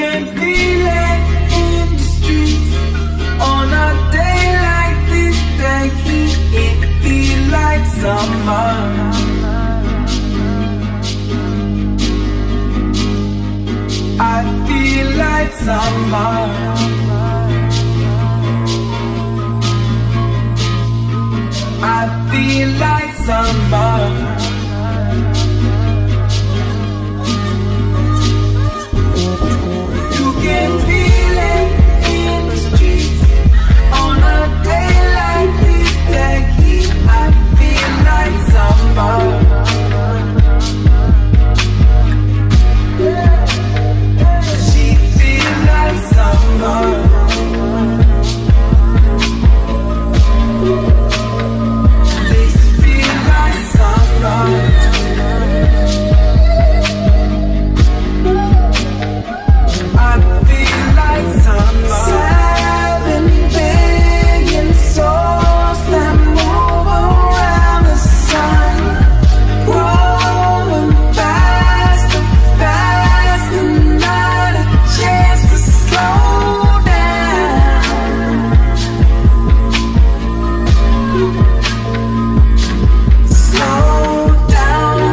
can feel it in the streets. On a day like this, the heat, it feels like summer. I feel like summer. I feel like summer. You can feel it in the streets. On a day like this, the heat, I feel like summer. She feels like summer. This feels like summer. I feel like summer. 7 billion souls that move around the sun, growing faster, faster, not a chance to slow down. Slow down.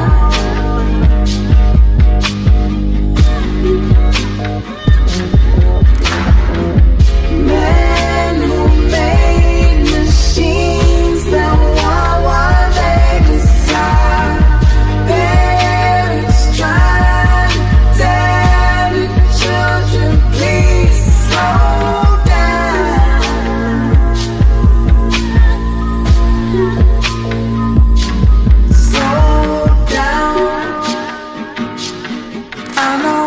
Men who made machines that want what they decide. Parents trying to tell the children, please slow down. Slow down. I know.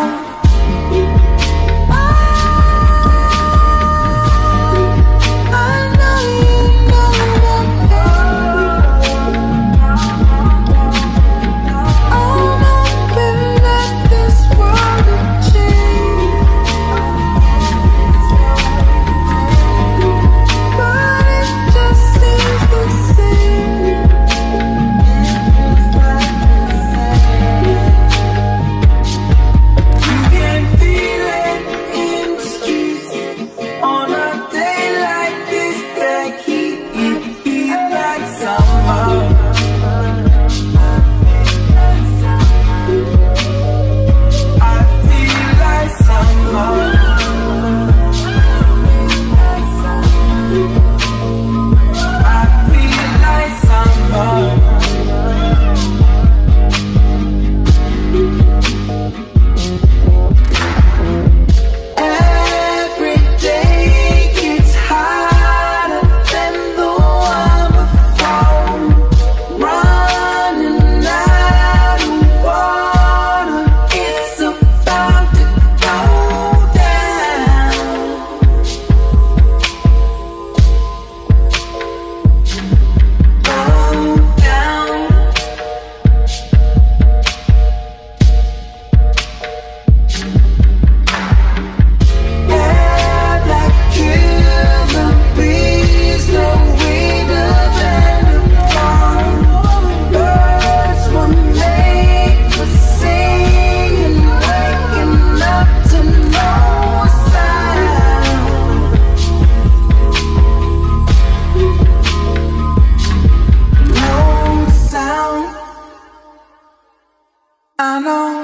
I know.